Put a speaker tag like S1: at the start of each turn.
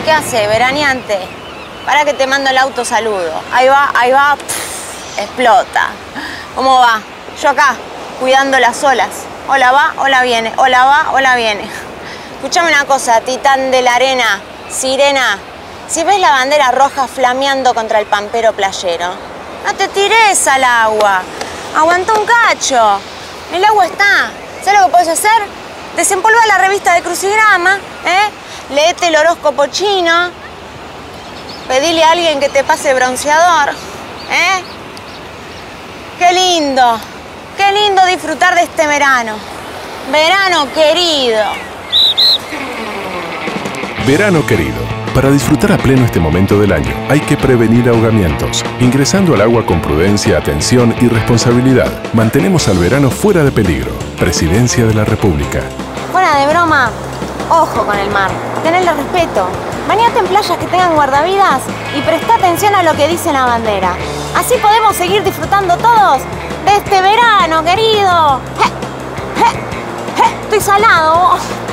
S1: ¿Qué hace, veraneante? Para que te mando el autosaludo. Ahí va, pff, explota. ¿Cómo va? Yo acá, cuidando las olas. Hola va, hola viene, hola va, hola viene. Escuchame una cosa, titán de la arena, sirena. Si ves la bandera roja flameando contra el pampero playero, no te tires al agua. Aguanta un cacho. El agua está. ¿Sabes lo que podés hacer? Desempolva la revista de Crucigrama, léete el horóscopo chino, pedile a alguien que te pase bronceador, Qué lindo disfrutar de este verano. Verano querido.
S2: Verano querido. Para disfrutar a pleno este momento del año, hay que prevenir ahogamientos. Ingresando al agua con prudencia, atención y responsabilidad, mantenemos al verano fuera de peligro. Presidencia de la República.
S1: Fuera de broma, ojo con el mar. Tenedle respeto. Bañate en playas que tengan guardavidas y presta atención a lo que dice la bandera. Así podemos seguir disfrutando todos de este verano, querido. Estoy salado.